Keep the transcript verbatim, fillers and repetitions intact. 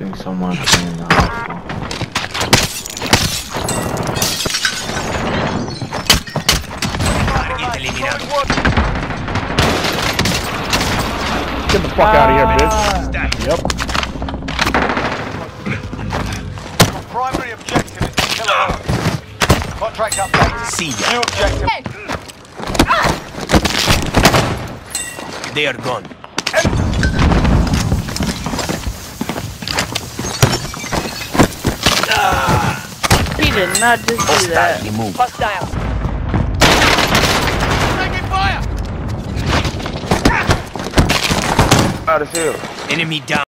think someone's in the hospital. Get the fuck out of here, bitch. Yep. Primary objective is to kill her. Contract update. See ya. New objective. They are gone. He did not just do that. Hostile, move. Hostile. Taking fire! Out of field. Enemy down.